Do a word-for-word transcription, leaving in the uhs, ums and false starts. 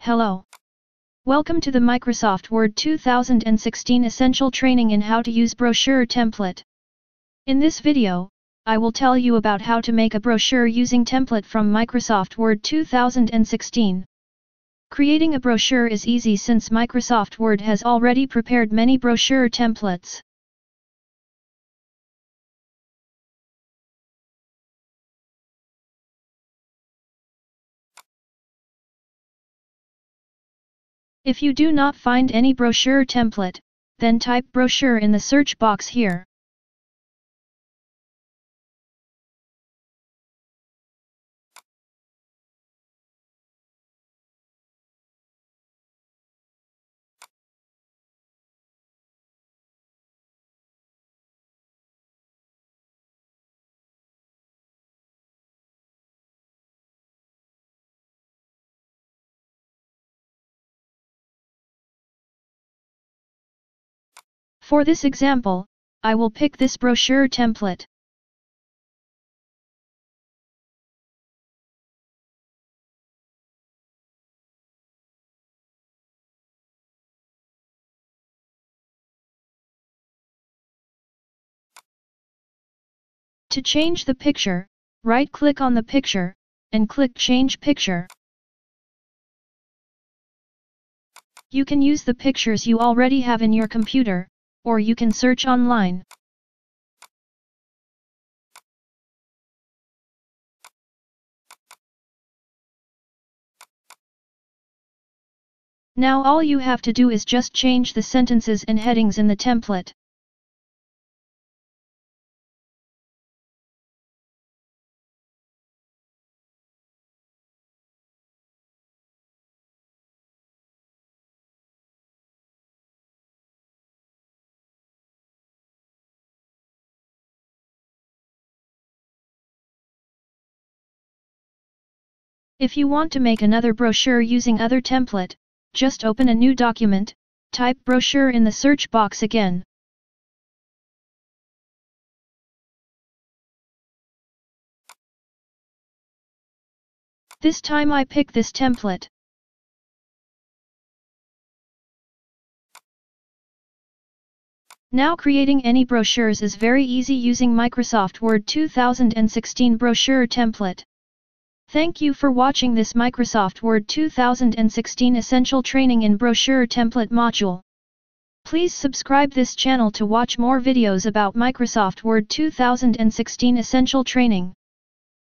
Hello. Welcome to the Microsoft Word two thousand sixteen Essential Training in how to use Brochure Template. In this video, I will tell you about how to make a brochure using template from Microsoft Word two thousand sixteen. Creating a brochure is easy since Microsoft Word has already prepared many brochure templates. If you do not find any brochure template, then type brochure in the search box here. For this example, I will pick this brochure template. To change the picture, right-click on the picture, and click Change Picture. You can use the pictures you already have in your computer, or you can search online. Now all you have to do is just change the sentences and headings in the template. If you want to make another brochure using other template, just open a new document, type brochure in the search box again. This time I pick this template. Now creating any brochures is very easy using Microsoft Word two thousand sixteen brochure template. Thank you for watching this Microsoft Word two thousand sixteen Essential Training in Brochure Template module. Please subscribe this channel to watch more videos about Microsoft Word two thousand sixteen Essential Training.